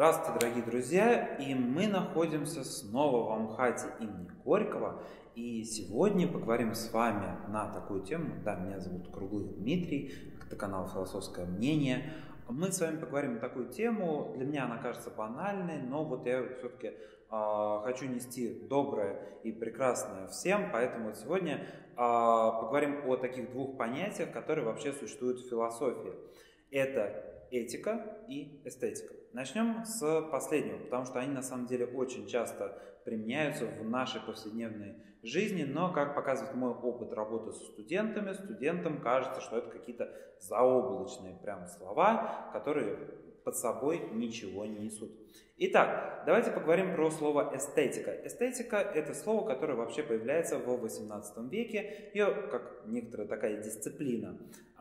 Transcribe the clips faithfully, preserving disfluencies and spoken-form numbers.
Здравствуйте, дорогие друзья! И мы находимся снова в Амхате имени Горького. И сегодня поговорим с вами на такую тему. Да, меня зовут Круглый Дмитрий, это канал «Философское мнение». Мы с вами поговорим на такую тему. Для меня она кажется банальной, но вот я все-таки э, хочу нести доброе и прекрасное всем. Поэтому вот сегодня э, поговорим о таких двух понятиях, которые вообще существуют в философии. Это этика и эстетика. Начнем с последнего, потому что они на самом деле очень часто применяются в нашей повседневной жизни, но, как показывает мой опыт работы со студентами, студентам кажется, что это какие-то заоблачные прям слова, которые под собой ничего не несут. Итак, давайте поговорим про слово эстетика. Эстетика – это слово, которое вообще появляется в восемнадцатом веке. Ее, как некоторая такая дисциплина,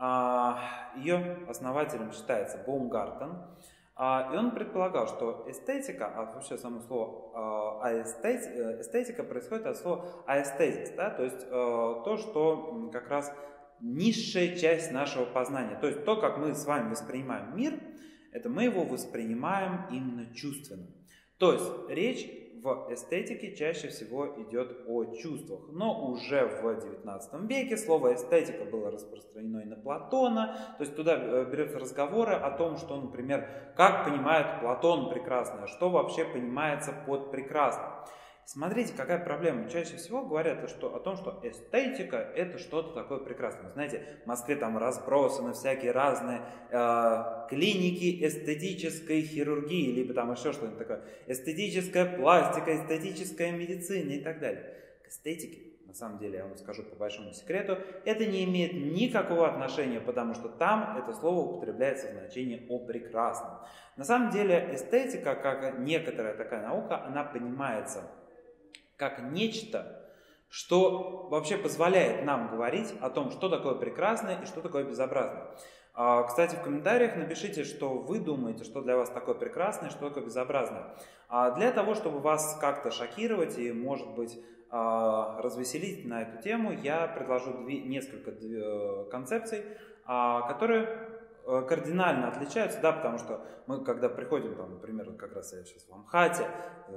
ее основателем считается Баумгартен. И он предполагал, что эстетика, а вообще само слово эстетика происходит от слова аэстезис, да, то есть то, что как раз низшая часть нашего познания, то есть то, как мы с вами воспринимаем мир, это мы его воспринимаем именно чувственно. То есть речь в эстетике чаще всего идет о чувствах. Но уже в девятнадцатом веке слово эстетика было распространено и на Платона. То есть туда берется разговоры о том, что, например, как понимает Платон прекрасное, что вообще понимается под прекрасным. Смотрите, какая проблема. Чаще всего говорят что, о том, что эстетика – это что-то такое прекрасное. Знаете, в Москве там разбросаны всякие разные э, клиники эстетической хирургии, либо там еще что-нибудь такое. Эстетическая пластика, эстетическая медицина и так далее. К эстетике, на самом деле, я вам скажу по большому секрету, это не имеет никакого отношения, потому что там это слово употребляется в значении «о прекрасном». На самом деле эстетика, как некоторая такая наука, она понимается как нечто, что вообще позволяет нам говорить о том, что такое прекрасное и что такое безобразное. Кстати, в комментариях напишите, что вы думаете, что для вас такое прекрасное, что такое безобразное. Для того, чтобы вас как-то шокировать и, может быть, развеселить на эту тему, я предложу две, несколько концепций, которые кардинально отличаются, да, потому что мы, когда приходим, там, например, как раз я сейчас в Амхате,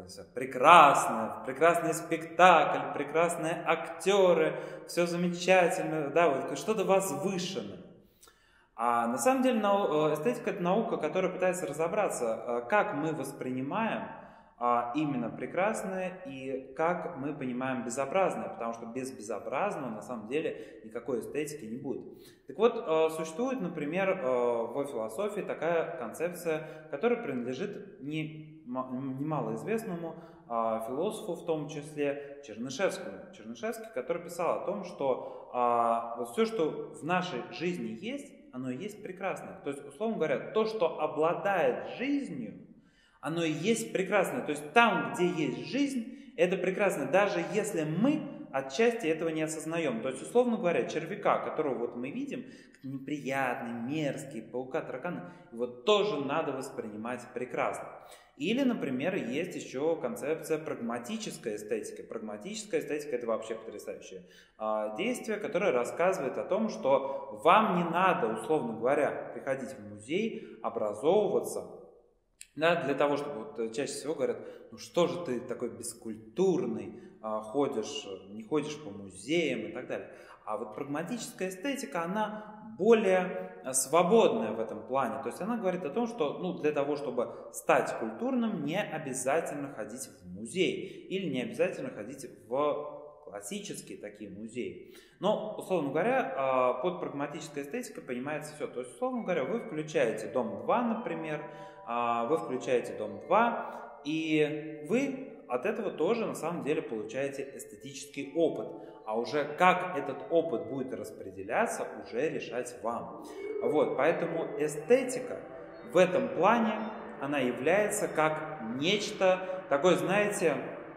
прекрасно, прекрасный спектакль, прекрасные актеры, все замечательно, да, вот что-то возвышенное. А на самом деле эстетика – это наука, которая пытается разобраться, как мы воспринимаем именно прекрасное и как мы понимаем безобразное, потому что без безобразного на самом деле никакой эстетики не будет. Так вот, существует, например, в философии такая концепция, которая принадлежит не, немалоизвестному философу, в том числе Чернышевскому. Чернышевский, который писал о том, что вот все, что в нашей жизни есть, оно и есть прекрасное. То есть, условно говоря, то, что обладает жизнью, оно и есть прекрасное. То есть там, где есть жизнь, это прекрасно, даже если мы отчасти этого не осознаем. То есть, условно говоря, червяка, которого вот мы видим, неприятный, мерзкий, паука, таракана, его тоже надо воспринимать прекрасно. Или, например, есть еще концепция прагматической эстетики. Прагматическая эстетика – это вообще потрясающее э, действие, которое рассказывает о том, что вам не надо, условно говоря, приходить в музей, образовываться, да, для того, чтобы, вот, чаще всего говорят, ну что же ты такой бескультурный, ходишь, не ходишь по музеям и так далее. А вот прагматическая эстетика, она более свободная в этом плане. То есть она говорит о том, что ну, для того, чтобы стать культурным, не обязательно ходить в музей или не обязательно ходить в классические такие музеи. Но, условно говоря, под прагматической эстетикой понимается все. То есть, условно говоря, вы включаете дом два, например, вы включаете дом два, и вы от этого тоже на самом деле получаете эстетический опыт. А уже как этот опыт будет распределяться, уже решать вам. Вот, поэтому эстетика в этом плане, она является как нечто такое, знаете,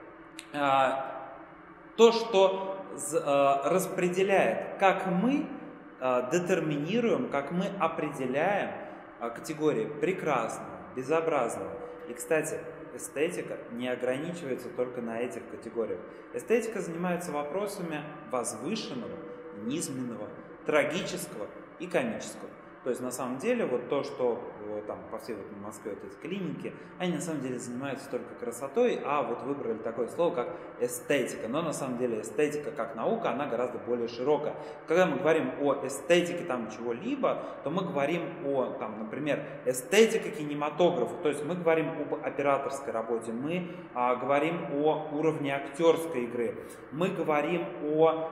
то, что распределяет, как мы детерминируем, как мы определяем категории прекрасного, безобразного. И, кстати, эстетика не ограничивается только на этих категориях. Эстетика занимается вопросами возвышенного, низменного, трагического и комического. То есть, на самом деле, вот то, что там по всей вот Москве вот эти клиники, они на самом деле занимаются только красотой, а вот выбрали такое слово, как эстетика. Но на самом деле эстетика как наука, она гораздо более широкая. Когда мы говорим о эстетике там чего-либо, то мы говорим о, там, например, эстетике кинематографа, то есть мы говорим об операторской работе, мы а, говорим о уровне актерской игры, мы говорим о,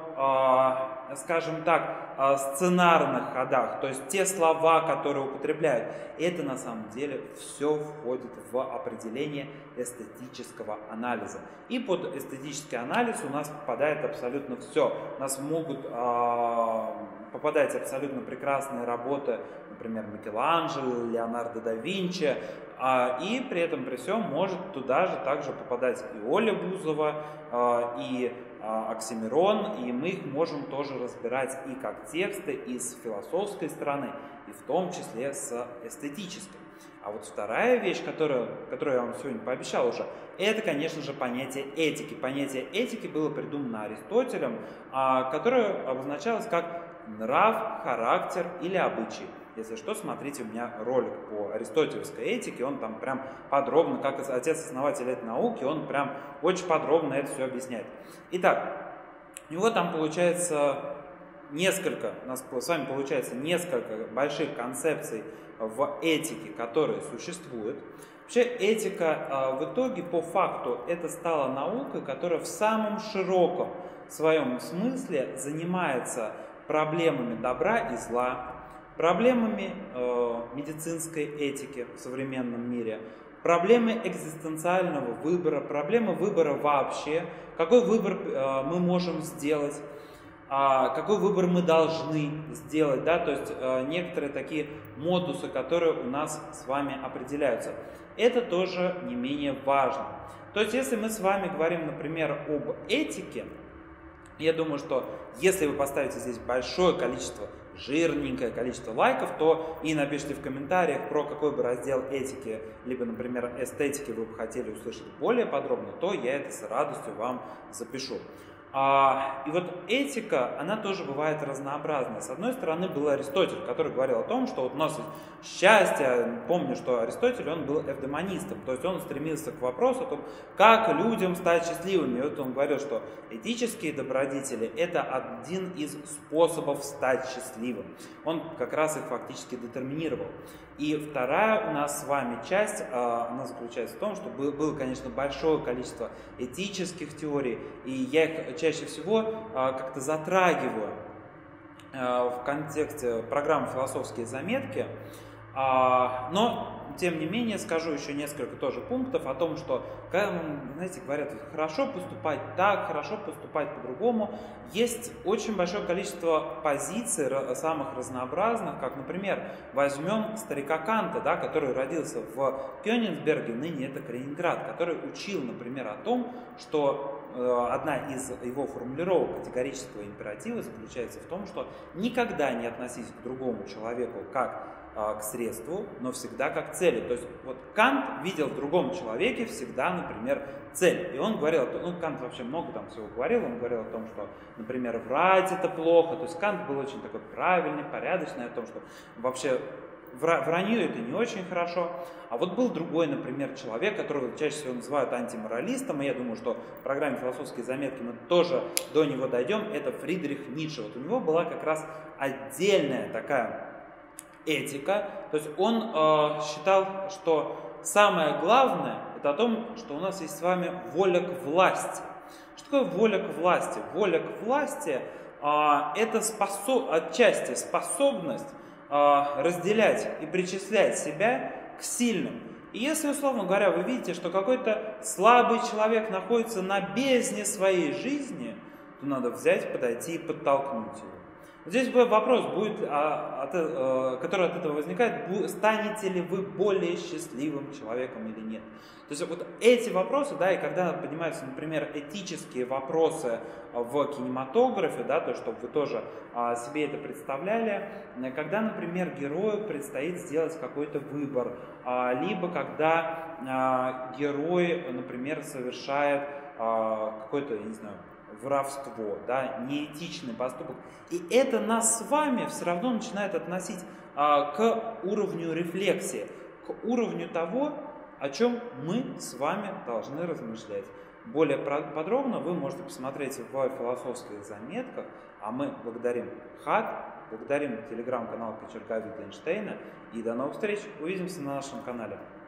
а, скажем так, а, сценарных ходах, то есть те слова, которые употребляют. Это на самом деле все входит в определение эстетического анализа. И под эстетический анализ у нас попадает абсолютно все. У нас могут а, попадать абсолютно прекрасные работы, например, Микеланджело, Леонардо да Винчи, а, и при этом при всем может туда же также попадать и Оля Бузова, а, и а, Оксимирон, и мы их можем тоже разбирать и как тексты, и с философской стороны, и в том числе с эстетической. А вот вторая вещь, которую, которую я вам сегодня пообещал уже, это, конечно же, понятие этики. Понятие этики было придумано Аристотелем, а, которое обозначалось как нрав, характер или обычай. Если что, смотрите, у меня ролик по аристотелевской этике, он там прям подробно, как отец-основатель этой науки, он прям очень подробно это все объясняет. Итак, у него там получается несколько, у нас с вами получается несколько больших концепций в этике, которые существуют. Вообще этика в итоге по факту это стала наукой, которая в самом широком своем смысле занимается проблемами добра и зла, проблемами э, медицинской этики в современном мире, проблемы экзистенциального выбора, проблемы выбора вообще, какой выбор э, мы можем сделать, а, какой выбор мы должны сделать, да, то есть э, некоторые такие модусы, которые у нас с вами определяются. Это тоже не менее важно. То есть если мы с вами говорим, например, об этике, я думаю, что если вы поставите здесь большое количество, жирненькое количество лайков, то и напишите в комментариях, про какой бы раздел этики, либо, например, эстетики вы бы хотели услышать более подробно, то я это с радостью вам запишу. А, и вот этика, она тоже бывает разнообразная. С одной стороны, был Аристотель, который говорил о том, что вот у нас счастье, помню, что Аристотель, он был эвдемонистом, то есть он стремился к вопросу о том, как людям стать счастливыми. И вот он говорил, что этические добродетели – это один из способов стать счастливым. Он как раз их фактически детерминировал. И вторая у нас с вами часть, она заключается в том, что было, конечно, большое количество этических теорий, и я их чаще всего как-то затрагиваю в контексте программы «Философские заметки», но тем не менее скажу еще несколько тоже пунктов о том, что, когда, знаете, говорят, хорошо поступать так, хорошо поступать по-другому, есть очень большое количество позиций самых разнообразных, как, например, возьмем старика Канта, да, который родился в Кёнигсберге, ныне это Калининград, который учил, например, о том, что э, одна из его формулировок категорического императива заключается в том, что никогда не относись к другому человеку как к средству, но всегда как к цели. То есть вот Кант видел в другом человеке всегда, например, цель. И он говорил, ну Кант вообще много там всего говорил, он говорил о том, что, например, врать это плохо. То есть Кант был очень такой правильный, порядочный, о том, что вообще вранье это не очень хорошо. А вот был другой, например, человек, которого чаще всего называют антиморалистом, и я думаю, что в программе «Философские заметки» мы тоже до него дойдем, это Фридрих Ницше. Вот у него была как раз отдельная такая этика, то есть он э, считал, что самое главное это о том, что у нас есть с вами воля к власти. Что такое воля к власти? Воля к власти э, это способ, отчасти способность э, разделять и причислять себя к сильным. И если, условно говоря, вы видите, что какой-то слабый человек находится на бездне своей жизни, то надо взять, подойти и подтолкнуть его. Здесь вопрос будет, который от этого возникает, станете ли вы более счастливым человеком или нет. То есть вот эти вопросы, да, и когда поднимаются, например, этические вопросы в кинематографе, да, то, чтобы вы тоже себе это представляли, когда, например, герою предстоит сделать какой-то выбор, либо когда герой, например, совершает какой-то, я не знаю, воровство, да, неэтичный поступок. И это нас с вами все равно начинает относить а, к уровню рефлексии. к уровню того, о чем мы с вами должны размышлять. Более подробно вы можете посмотреть в философских заметках, а мы благодарим ХАТ, благодарим телеграм-канал Кочерга Wittgenstein, и до новых встреч, увидимся на нашем канале.